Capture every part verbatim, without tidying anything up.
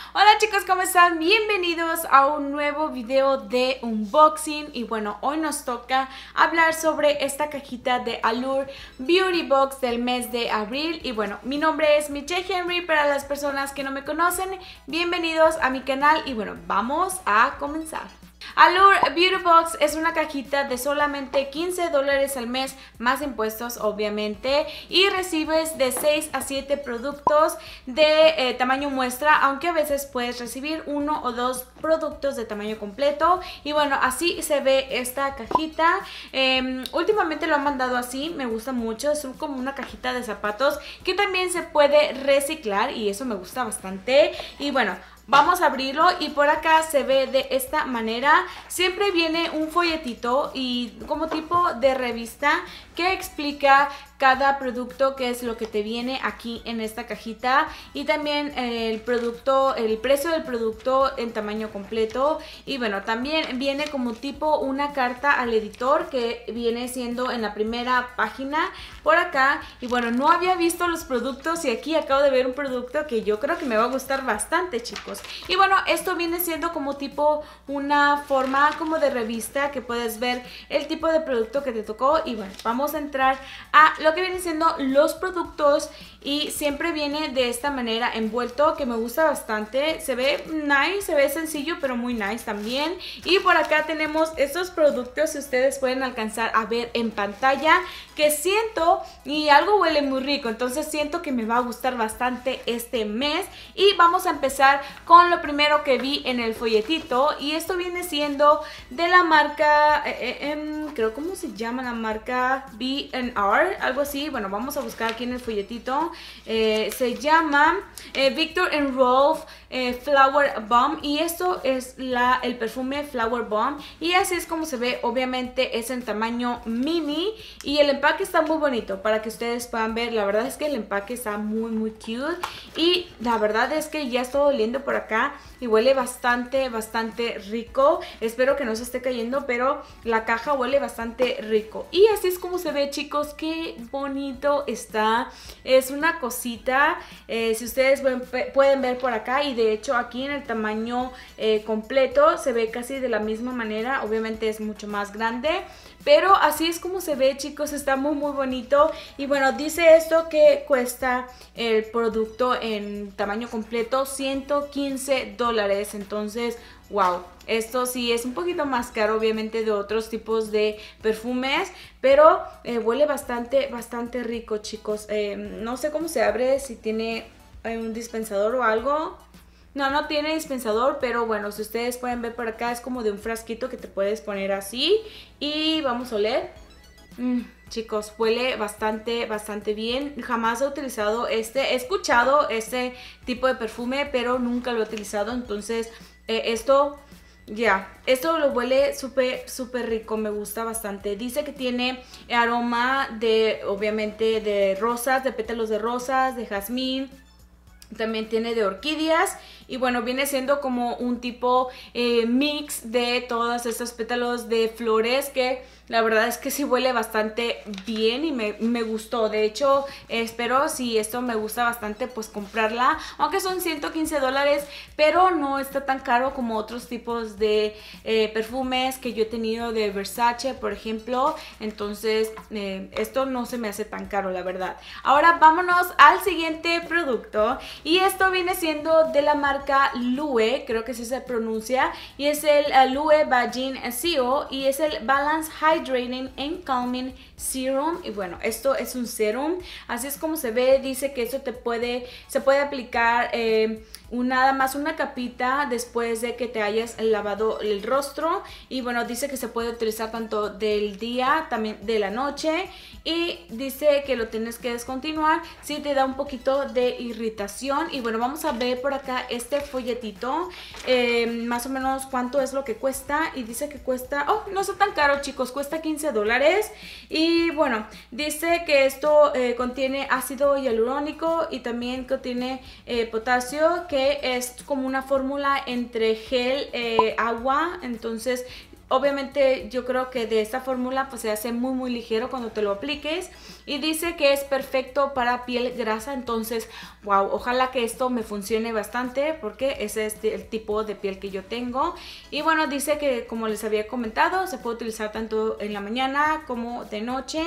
Hola chicos, ¿cómo están? Bienvenidos a un nuevo video de unboxing. Y bueno, hoy nos toca hablar sobre esta cajita de Allure Beauty Box del mes de abril. Y bueno, mi nombre es Michelle Henry. Para las personas que no me conocen, bienvenidos a mi canal. Y bueno, vamos a comenzar. Allure Beauty Box es una cajita de solamente quince dólares al mes, más impuestos obviamente, y recibes de seis a siete productos de eh, tamaño muestra, aunque a veces puedes recibir uno o dos productos de tamaño completo. Y bueno, así se ve esta cajita. Eh, últimamente lo han mandado así, me gusta mucho, es como una cajita de zapatos que también se puede reciclar y eso me gusta bastante. Y bueno, vamos a abrirlo y por acá se ve de esta manera. Siempre viene un folletito y como tipo de revista que explica cada producto, qué es lo que te viene aquí en esta cajita, y también el producto, el precio del producto en tamaño completo. Y bueno, también viene como tipo una carta al editor que viene siendo en la primera página por acá. Y bueno, no había visto los productos y aquí acabo de ver un producto que yo creo que me va a gustar bastante, chicos. Y bueno, esto viene siendo como tipo una forma como de revista que puedes ver el tipo de producto que te tocó. Y bueno, vamos a entrar a lo que vienen siendo los productos y siempre viene de esta manera envuelto, que me gusta bastante. Se ve nice, se ve sencillo pero muy nice también. Y por acá tenemos estos productos que ustedes pueden alcanzar a ver en pantalla, que siento y algo huele muy rico, entonces siento que me va a gustar bastante este mes. Y vamos a empezar con lo primero que vi en el folletito, y esto viene siendo de la marca eh, eh, eh, creo, ¿cómo se llama la marca? B and R, algo así. Bueno, vamos a buscar aquí en el folletito. Eh, se llama eh, Viktor and Rolf eh, Flower Bomb, y esto es la, el perfume Flower Bomb, y así es como se ve. Obviamente es en tamaño mini y el empaque está muy bonito para que ustedes puedan ver. La verdad es que el empaque está muy muy cute y la verdad es que ya estoy oliendo por acá y huele bastante bastante rico. Espero que no se esté cayendo, pero la caja huele bastante rico. Y así es como se ve, chicos. Qué bonito está. Es una cosita, eh, si ustedes pueden ver por acá, y de hecho aquí en el tamaño eh, completo se ve casi de la misma manera. Obviamente es mucho más grande, pero así es como se ve, chicos. Está muy muy bonito. Y bueno, dice esto que cuesta el producto en tamaño completo ciento quince dólares. Entonces, wow, esto sí es un poquito más caro obviamente de otros tipos de perfumes, pero eh, huele bastante bastante rico, chicos. Eh, no sé cómo se abre, si tiene eh, un dispensador o algo. No, no tiene dispensador, pero bueno, si ustedes pueden ver por acá, es como de un frasquito que te puedes poner así. Y vamos a oler. Mm, chicos, huele bastante, bastante bien. Jamás he utilizado este, he escuchado este tipo de perfume, pero nunca lo he utilizado. Entonces, eh, esto, ya, yeah, esto lo huele súper, súper rico, me gusta bastante. Dice que tiene aroma de, obviamente, de rosas, de pétalos de rosas, de jazmín. También tiene de orquídeas. Y bueno, viene siendo como un tipo eh, mix de todos estos pétalos de flores, que la verdad es que sí huele bastante bien y me, me gustó. De hecho, espero, si esto me gusta bastante, pues comprarla. Aunque son ciento quince dólares, pero no está tan caro como otros tipos de eh, perfumes que yo he tenido de Versace, por ejemplo. Entonces, eh, esto no se me hace tan caro, la verdad. Ahora vámonos al siguiente producto. Y esto viene siendo de la marca Lue, creo que así se pronuncia. Y es el uh, Lue Bajin C O, y es el Balance Hydrating and Calming Serum. Y bueno, esto es un serum, así es como se ve. Dice que esto te puede, se puede aplicar eh, un, nada más una capita después de que te hayas lavado el rostro. Y bueno, dice que se puede utilizar tanto del día, también de la noche. Y dice que lo tienes que descontinuar si te da un poquito de irritación. Y bueno, vamos a ver por acá este folletito, eh, más o menos cuánto es lo que cuesta. Y dice que cuesta, oh, no está tan caro, chicos, cuesta quince dólares. Y bueno, dice que esto eh, contiene ácido hialurónico y también contiene eh, potasio, que es como una fórmula entre gel, eh, agua. Entonces obviamente yo creo que de esta fórmula pues se hace muy muy ligero cuando te lo apliques, y dice que es perfecto para piel grasa. Entonces wow, ojalá que esto me funcione bastante porque ese es el tipo de piel que yo tengo. Y bueno, dice que, como les había comentado, se puede utilizar tanto en la mañana como de noche.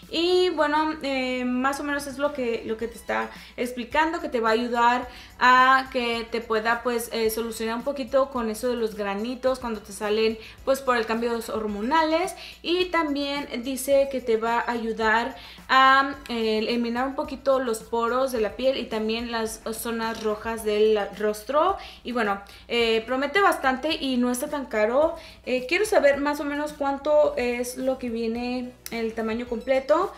Y bueno, eh, más o menos es lo que, lo que te está explicando, que te va a ayudar a que te pueda pues eh, solucionar un poquito con eso de los granitos cuando te salen pues por el cambio hormonales. Y también dice que te va a ayudar a eh, eliminar un poquito los poros de la piel y también las zonas rojas del rostro. Y bueno, eh, promete bastante y no está tan caro. Eh, quiero saber más o menos cuánto es lo que viene el tamaño completo.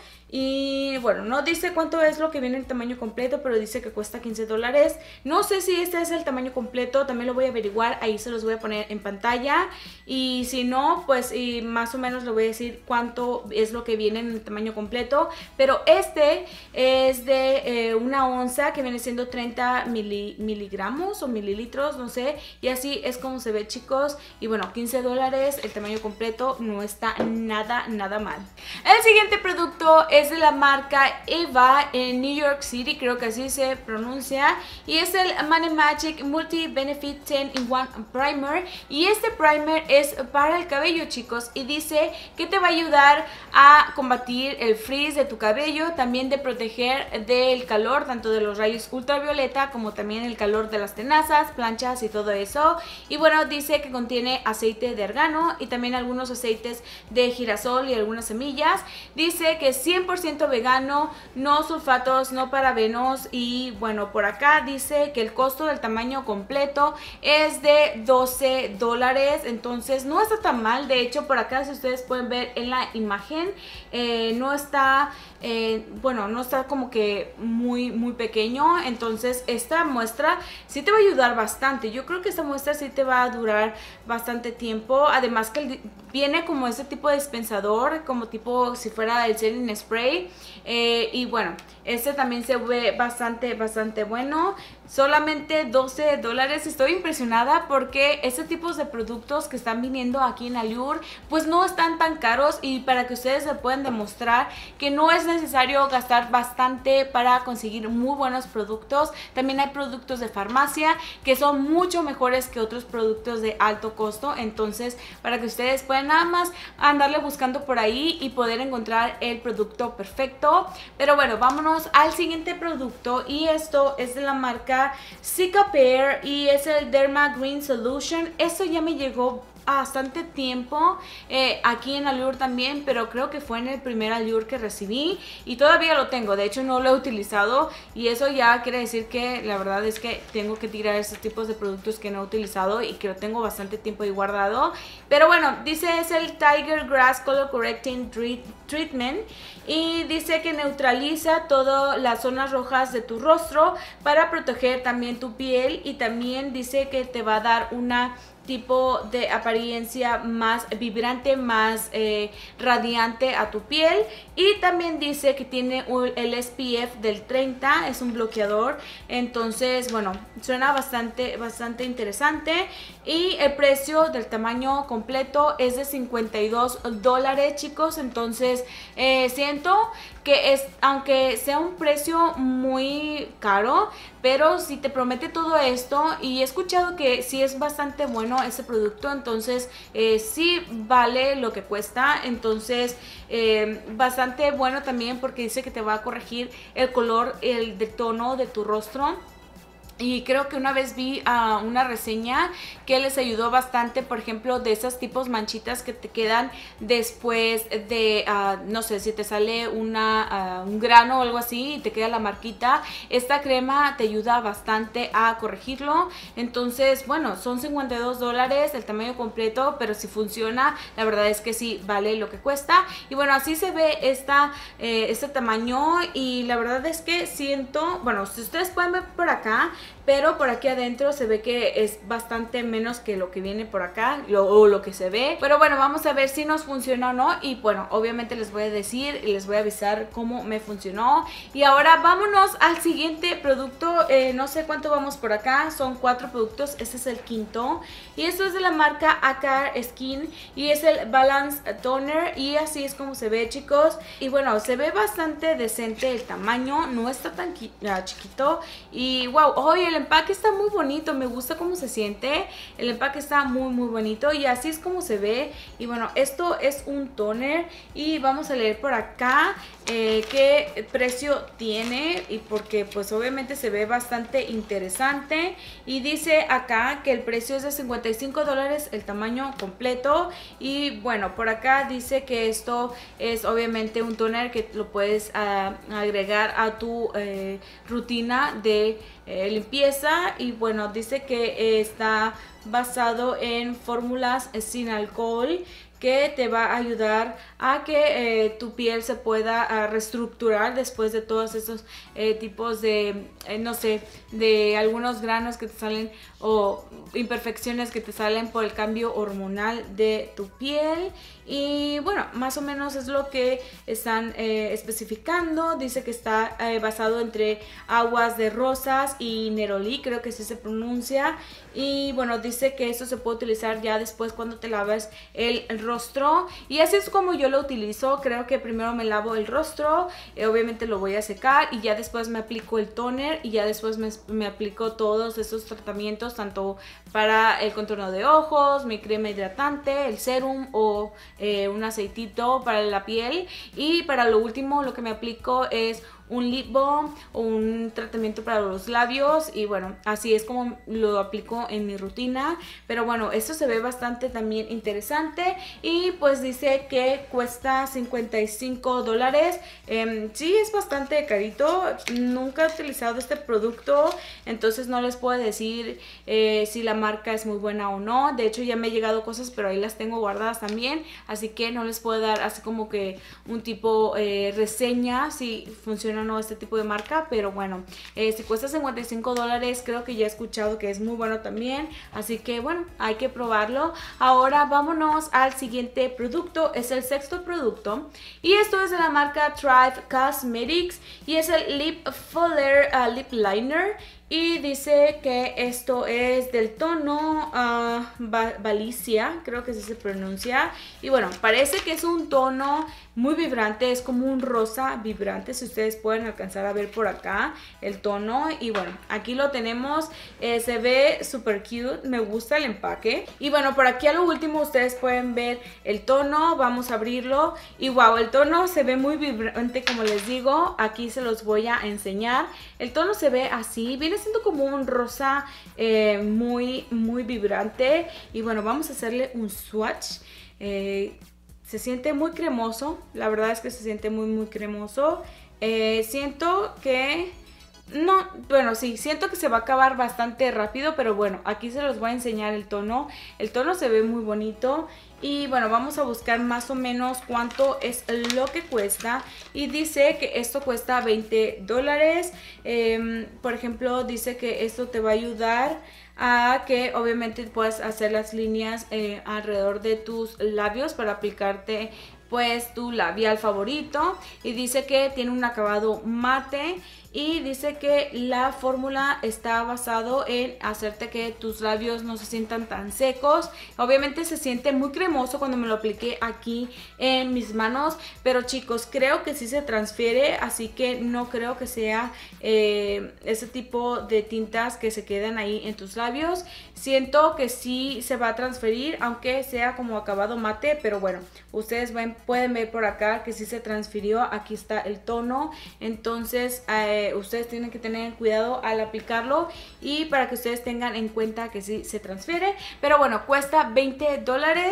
Y bueno, no dice cuánto es lo que viene el tamaño completo, pero dice que cuesta quince dólares. No sé si este es el tamaño completo, también lo voy a averiguar, ahí se los voy a poner en pantalla. Y si no, pues y más o menos le voy a decir cuánto es lo que viene en el tamaño completo. Pero este es de eh, una onza, que viene siendo treinta mili, miligramos o mililitros, no sé. Y así es como se ve, chicos. Y bueno, quince dólares, el tamaño completo, no está nada, nada mal. El siguiente producto es de la marca Eva en New York City, creo que así se pronuncia, y es el Money Magic Multi Benefit diez in one Primer. Y este primer es para el cabello, chicos, y dice que te va a ayudar a combatir el frizz de tu cabello, también de proteger del calor, tanto de los rayos ultravioleta como también el calor de las tenazas, planchas y todo eso. Y bueno, dice que contiene aceite de argano y también algunos aceites de girasol y algunas semillas. Dice que es cien por ciento vegano, no sulfatos, no parabenos. Y bueno, por acá dice que el costo del tamaño completo es de doce dólares, entonces no está tan mal. De hecho, por acá, si ustedes pueden ver en la imagen, eh, no está eh, bueno, no está como que muy muy pequeño. Entonces esta muestra sí te va a ayudar bastante. Yo creo que esta muestra sí te va a durar bastante tiempo. Además que viene como ese tipo de dispensador, como tipo si fuera el setting spray. Eh, y bueno, este también se ve bastante, bastante bueno. Solamente doce dólares. Estoy impresionada porque este tipo de productos que están viniendo aquí en Allure pues no están tan caros, y para que ustedes se puedan demostrar que no es necesario gastar bastante para conseguir muy buenos productos. También hay productos de farmacia que son mucho mejores que otros productos de alto costo. Entonces, para que ustedes puedan nada más andarle buscando por ahí y poder encontrar el producto perfecto. Pero bueno, vámonos al siguiente producto, y esto es de la marca Cicapair y es el Derma Green Solution. Esto ya me llegó a bastante tiempo eh, aquí en Allure también, pero creo que fue en el primer Allure que recibí y todavía lo tengo. De hecho, no lo he utilizado, y eso ya quiere decir que la verdad es que tengo que tirar esos tipos de productos que no he utilizado y que lo tengo bastante tiempo ahí guardado. Pero bueno, dice es el Tiger Grass Color Correcting Treatment, y dice que neutraliza todas las zonas rojas de tu rostro para proteger también tu piel, y también dice que te va a dar una tipo de apariencia más vibrante, más eh, radiante a tu piel. Y también dice que tiene un, el S P F del treinta, es un bloqueador. Entonces bueno, suena bastante bastante interesante. Y el precio del tamaño completo es de cincuenta y dos dólares, chicos. Entonces eh, siento que es, aunque sea un precio muy caro, pero si te promete todo esto, y he escuchado que sí es bastante bueno ese producto, entonces eh, sí vale lo que cuesta. Entonces eh, bastante bueno también porque dice que te va a corregir el color, el de tono de tu rostro. Y creo que una vez vi uh, una reseña que les ayudó bastante, por ejemplo, de esos tipos manchitas que te quedan después de, uh, no sé, si te sale una, uh, un grano o algo así y te queda la marquita. Esta crema te ayuda bastante a corregirlo. Entonces, bueno, son cincuenta y dos dólares el tamaño completo, pero si funciona, la verdad es que sí vale lo que cuesta. Y bueno, así se ve esta, eh, este tamaño, y la verdad es que siento, bueno, si ustedes pueden ver por acá, pero por aquí adentro se ve que es bastante menos que lo que viene por acá, lo, o lo que se ve. Pero bueno, vamos a ver si nos funciona o no, y bueno, obviamente les voy a decir y les voy a avisar cómo me funcionó. Y ahora vámonos al siguiente producto. eh, no sé cuánto vamos por acá, son cuatro productos, este es el quinto, y esto es de la marca Acar Skin y es el Balance Toner, y así es como se ve, chicos. Y bueno, se ve bastante decente el tamaño, no está tan chiquito. Y wow, oye, el empaque está muy bonito, me gusta cómo se siente. El empaque está muy muy bonito y así es como se ve. Y bueno, esto es un toner y vamos a leer por acá eh, qué precio tiene, y porque pues obviamente se ve bastante interesante. Y dice acá que el precio es de cincuenta y cinco dólares el tamaño completo. Y bueno, por acá dice que esto es obviamente un toner que lo puedes uh, agregar a tu eh, rutina de eh, limpieza. Y bueno, dice que eh, está basado en fórmulas sin alcohol, que te va a ayudar a que eh, tu piel se pueda uh, reestructurar después de todos esos eh, tipos de, eh, no sé, de algunos granos que te salen o imperfecciones que te salen por el cambio hormonal de tu piel. Y bueno, más o menos es lo que están eh, especificando. Dice que está eh, basado entre aguas de rosas y neroli, creo que así se pronuncia. Y bueno, dice que esto se puede utilizar ya después cuando te lavas el rostro, y así es como yo lo utilizo. Creo que primero me lavo el rostro, eh, obviamente lo voy a secar, y ya después me aplico el toner, y ya después me, me aplico todos esos tratamientos, tanto para el contorno de ojos, mi crema hidratante, el serum o eh, un aceitito para la piel. Y para lo último lo que me aplico es un lip balm o un tratamiento para los labios. Y bueno, así es como lo aplico en mi rutina. Pero bueno, esto se ve bastante también interesante, y pues dice que cuesta cincuenta y cinco dólares. eh, sí, es bastante carito. Nunca he utilizado este producto, entonces no les puedo decir eh, si la marca es muy buena o no. De hecho ya me han llegado cosas, pero ahí las tengo guardadas también, así que no les puedo dar así como que un tipo eh, reseña si funciona o no este tipo de marca. Pero bueno, eh, si cuesta cincuenta y cinco dólares, creo que ya he escuchado que es muy bueno también, así que bueno, hay que probarlo. Ahora vámonos al siguiente producto, es el sexto producto, y esto es de la marca Thrive Cosmetics y es el Lip Filler uh, Lip Liner. Y dice que esto es del tono uh, Valicia, creo que así se pronuncia. Y bueno, parece que es un tono muy vibrante, es como un rosa vibrante, si ustedes pueden alcanzar a ver por acá el tono. Y bueno, aquí lo tenemos, eh, se ve super cute, me gusta el empaque. Y bueno, por aquí a lo último ustedes pueden ver el tono, vamos a abrirlo. Y wow, el tono se ve muy vibrante, como les digo, aquí se los voy a enseñar. El tono se ve así, viene siendo como un rosa eh, muy muy vibrante. Y bueno, vamos a hacerle un swatch. eh, se siente muy cremoso, la verdad es que se siente muy muy cremoso. eh, siento que no, bueno, sí, siento que se va a acabar bastante rápido, pero bueno, aquí se los voy a enseñar el tono. El tono se ve muy bonito. Y bueno, vamos a buscar más o menos cuánto es lo que cuesta. Y dice que esto cuesta veinte dólares. Eh, por ejemplo, dice que esto te va a ayudar a que obviamente puedas hacer las líneas eh, alrededor de tus labios para aplicarte pues tu labial favorito. Y dice que tiene un acabado mate. Y dice que la fórmula está basado en hacerte que tus labios no se sientan tan secos. Obviamente se siente muy cremoso cuando me lo apliqué aquí en mis manos, pero chicos, creo que sí se transfiere, así que no creo que sea eh, ese tipo de tintas que se quedan ahí en tus labios. Siento que sí se va a transferir, aunque sea como acabado mate, pero bueno, ustedes ven, pueden ver por acá que sí se transfirió. Aquí está el tono, entonces eh, ustedes tienen que tener cuidado al aplicarlo, y para que ustedes tengan en cuenta que sí se transfiere. Pero bueno, cuesta veinte dólares.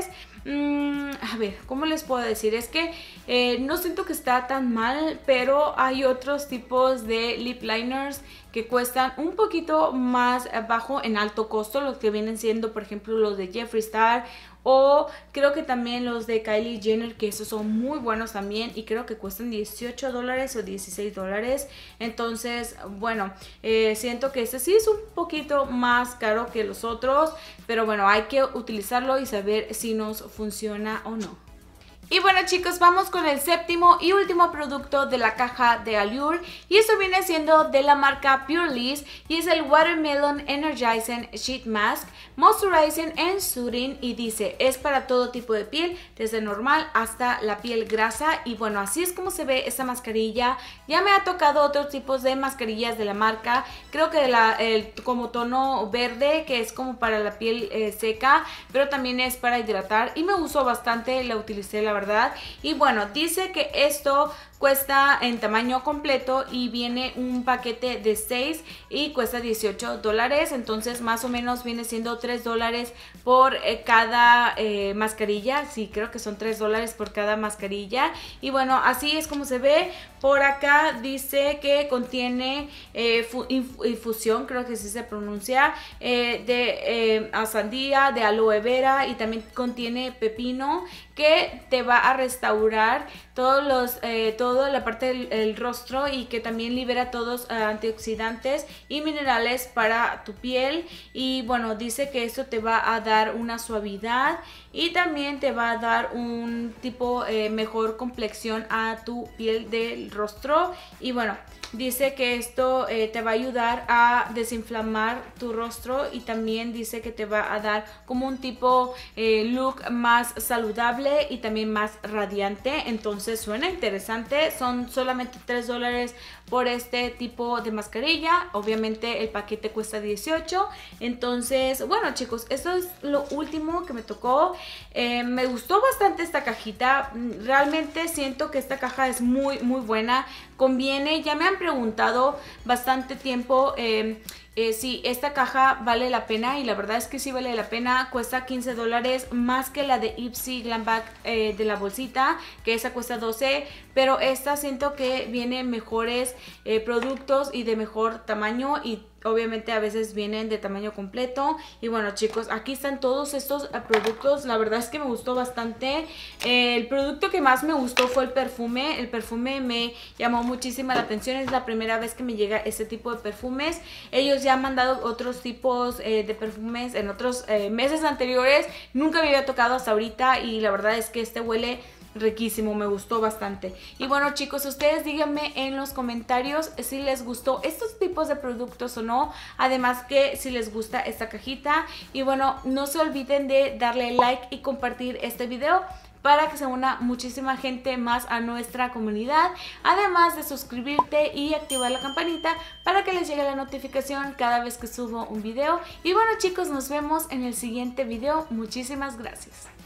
Mmm, a ver, ¿cómo les puedo decir? Es que eh, no siento que está tan mal, pero hay otros tipos de lip liners que cuestan un poquito más bajo en alto costo, los que vienen siendo, por ejemplo, los de Jeffree Star, o creo que también los de Kylie Jenner, que esos son muy buenos también y creo que cuestan dieciocho dólares o dieciséis dólares. Entonces, bueno, eh, siento que este sí es un poquito más caro que los otros, pero bueno, hay que utilizarlo y saber si nos funciona o no. Y bueno, chicos, vamos con el séptimo y último producto de la caja de Allure, y esto viene siendo de la marca Purlisse y es el Watermelon Energizing Sheet Mask Moisturizing and Soothing, y dice es para todo tipo de piel, desde normal hasta la piel grasa. Y bueno, así es como se ve esta mascarilla. Ya me ha tocado otros tipos de mascarillas de la marca, creo que de la, el, como tono verde, que es como para la piel eh, seca, pero también es para hidratar y me gustó bastante, la utilicé la verdad. Y bueno, dice que esto cuesta en tamaño completo y viene un paquete de seis y cuesta dieciocho dólares, entonces más o menos viene siendo tres dólares por eh, cada eh, mascarilla. Sí, creo que son tres dólares por cada mascarilla. Y bueno, así es como se ve. Por acá dice que contiene eh, infusión, creo que así se pronuncia, eh, de eh, sandía, de aloe vera, y también contiene pepino, que te va a restaurar todos los eh, toda la parte del el rostro, y que también libera todos uh, antioxidantes y minerales para tu piel. Y bueno, dice que esto te va a dar una suavidad y también te va a dar un tipo eh, mejor complexión a tu piel del rostro. Y bueno, dice que esto eh, te va a ayudar a desinflamar tu rostro, y también dice que te va a dar como un tipo eh, look más saludable y también más radiante. Entonces suena interesante. Son solamente tres dólares por este tipo de mascarilla. Obviamente el paquete cuesta dieciocho. Entonces, bueno, chicos, esto es lo último que me tocó. Eh, me gustó bastante esta cajita. Realmente siento que esta caja es muy, muy buena. Conviene. Ya me han preguntado bastante tiempo eh, eh, si esta caja vale la pena, y la verdad es que sí vale la pena. Cuesta quince dólares más que la de Ipsy Glam Bag eh, de la bolsita, que esa cuesta doce, pero esta siento que viene mejores eh, productos y de mejor tamaño, y obviamente a veces vienen de tamaño completo. Y bueno, chicos, aquí están todos estos productos. La verdad es que me gustó bastante. Eh, el producto que más me gustó fue el perfume. El perfume me llamó muchísima la atención. Es la primera vez que me llega este tipo de perfumes. Ellos ya han mandado otros tipos eh, de perfumes en otros eh, meses anteriores. Nunca me había tocado hasta ahorita, y la verdad es que este huele riquísimo, me gustó bastante. Y bueno, chicos, ustedes díganme en los comentarios si les gustó estos tipos de productos o no, además que si les gusta esta cajita. Y bueno, no se olviden de darle like y compartir este video para que se una muchísima gente más a nuestra comunidad, además de suscribirte y activar la campanita para que les llegue la notificación cada vez que subo un video. Y bueno, chicos, nos vemos en el siguiente video. Muchísimas gracias.